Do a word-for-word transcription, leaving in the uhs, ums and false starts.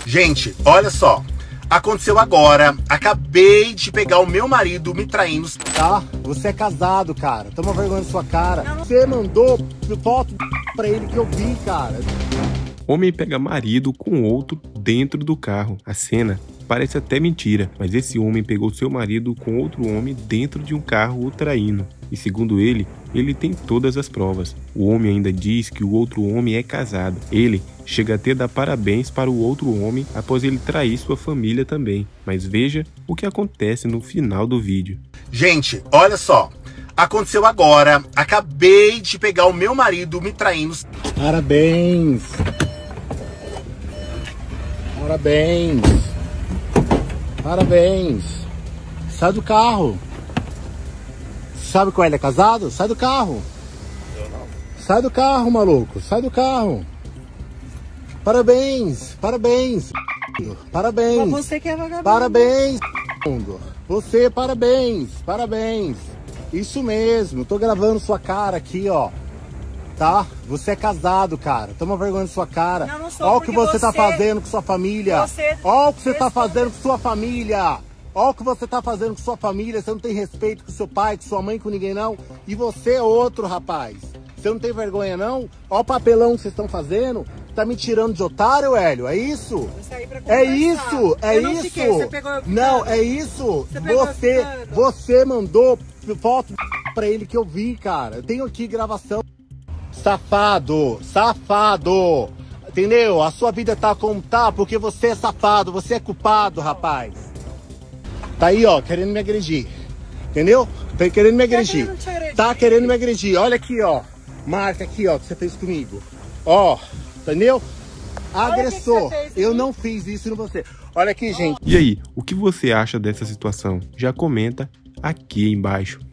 Gente, olha só. Aconteceu agora. Acabei de pegar o meu marido me traindo. Tá? Você é casado, cara. Toma vergonha na sua cara. Você mandou foto pra ele que eu vi, cara. Homem pega marido com outro dentro do carro. A cena parece até mentira, mas esse homem pegou seu marido com outro homem dentro de um carro o traindo. E segundo ele, ele tem todas as provas. O homem ainda diz que o outro homem é casado. Ele chega até a dar parabéns para o outro homem após ele trair sua família também. Mas veja o que acontece no final do vídeo. Gente, olha só. Aconteceu agora. Acabei de pegar o meu marido me traindo. Parabéns. Parabéns. Parabéns. Sai do carro. Sabe qual ele é casado? Sai do carro. Eu não. Sai do carro, maluco. Sai do carro. Parabéns. Parabéns. Parabéns. Mas você que é vagabundo. Parabéns. Você, parabéns. Parabéns. Isso mesmo. Tô gravando sua cara aqui, ó. Tá? Você é casado, cara. Toma vergonha na sua cara. Não, não sou, Olha o que você, você tá fazendo com sua família. Você Olha o que você tá responde. fazendo com sua família. Olha o que você tá fazendo com sua família. Você não tem respeito com seu pai, com sua mãe, com ninguém, não. E você é outro, rapaz. Você não tem vergonha, não? Olha o papelão que vocês estão fazendo. Tá me tirando de otário, Hélio? É isso? É isso? É eu não isso? fiquei, você pegou eu não, é isso? Você pegou Você, eu ficando. você mandou foto pra ele que eu vi, cara. Eu tenho aqui gravação. Safado, safado. Entendeu? A sua vida tá como tá porque você é safado, você é culpado, rapaz. Tá aí, ó, querendo me agredir. Entendeu? Tá querendo me agredir. querendo te agredir. Tá querendo me agredir. Olha aqui, ó. Marca aqui, ó, que você fez comigo. Ó, entendeu? Agressor. que que você fez, Eu hein? não fiz isso em você. Olha aqui, gente. E aí, o que você acha dessa situação? Já comenta aqui embaixo.